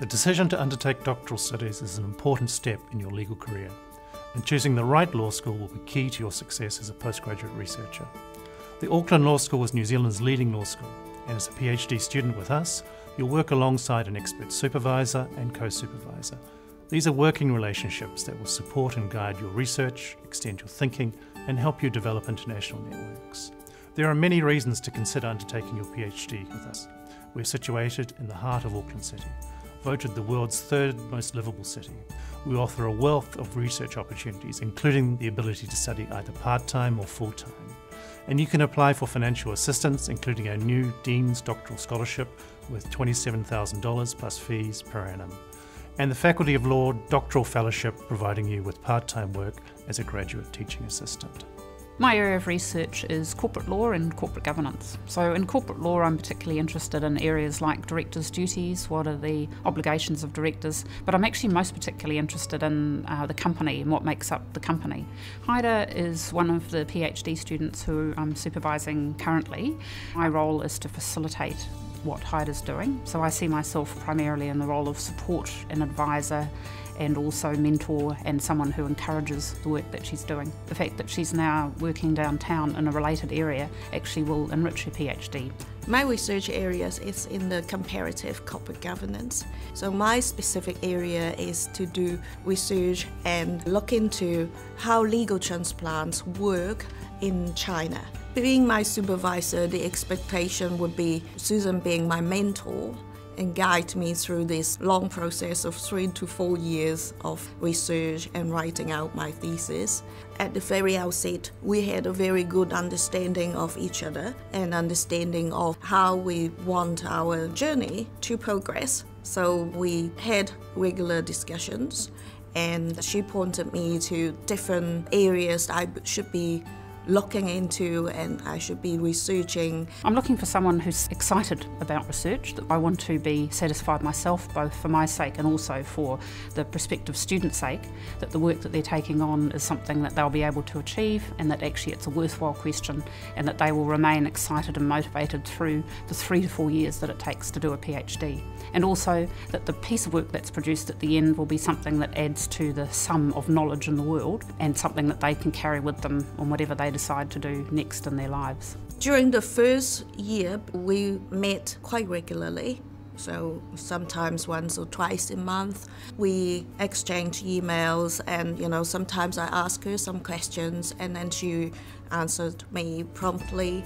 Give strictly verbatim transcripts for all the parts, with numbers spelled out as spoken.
The decision to undertake doctoral studies is an important step in your legal career, and choosing the right law school will be key to your success as a postgraduate researcher. The Auckland Law School is New Zealand's leading law school, and as a PhD student with us, you'll work alongside an expert supervisor and co-supervisor. These are working relationships that will support and guide your research, extend your thinking, and help you develop international networks. There are many reasons to consider undertaking your PhD with us. We're situated in the heart of Auckland City, voted the world's third most livable city. We offer a wealth of research opportunities, including the ability to study either part-time or full-time. And you can apply for financial assistance, including our new Dean's Doctoral Scholarship with twenty-seven thousand dollars plus fees per annum, and the Faculty of Law Doctoral Fellowship, providing you with part-time work as a graduate teaching assistant. My area of research is corporate law and corporate governance. So in corporate law I'm particularly interested in areas like directors' duties, what are the obligations of directors, but I'm actually most particularly interested in uh, the company and what makes up the company. Haida is one of the PhD students who I'm supervising currently. My role is to facilitate what Haida's doing, so I see myself primarily in the role of support and advisor, and also mentor and someone who encourages the work that she's doing. The fact that she's now working downtown in a related area actually will enrich her PhD. My research areas is in the comparative corporate governance. So my specific area is to do research and look into how legal transplants work in China. Being my supervisor, the expectation would be Susan being my mentor and guide me through this long process of three to four years of research and writing out my thesis. At the very outset, we had a very good understanding of each other and understanding of how we want our journey to progress. So we had regular discussions, and she pointed me to different areas I should be looking into and I should be researching. I'm looking for someone who's excited about research, that I want to be satisfied myself, both for my sake and also for the prospective student's sake, that the work that they're taking on is something that they'll be able to achieve, and that actually it's a worthwhile question, and that they will remain excited and motivated through the three to four years that it takes to do a PhD. And also that the piece of work that's produced at the end will be something that adds to the sum of knowledge in the world, and something that they can carry with them on whatever they decide to do next in their lives. During the first year, we met quite regularly. So sometimes once or twice a month, we exchange emails, and you know, sometimes I ask her some questions and then she answered me promptly.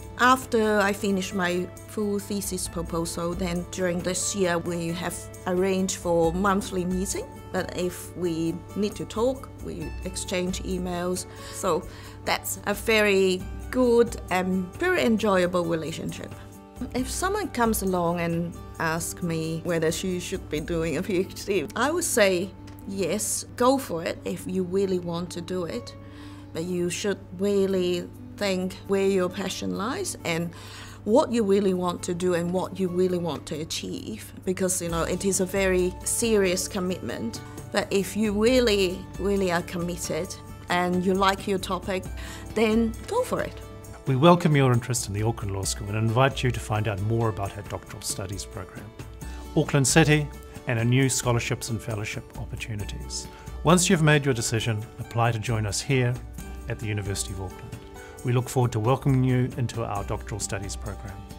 After I finished my full thesis proposal, then during this year we have arranged for monthly meeting. But if we need to talk, we exchange emails. So that's a very good and very enjoyable relationship. If someone comes along and asks me whether she should be doing a PhD, I would say yes, go for it if you really want to do it. But you should really think where your passion lies and what you really want to do and what you really want to achieve, because you know it is a very serious commitment. But if you really, really are committed and you like your topic, then go for it. We welcome your interest in the Auckland Law School and invite you to find out more about our doctoral studies program, Auckland City, and our new scholarships and fellowship opportunities. Once you've made your decision, apply to join us here at the University of Auckland. We look forward to welcoming you into our doctoral studies program.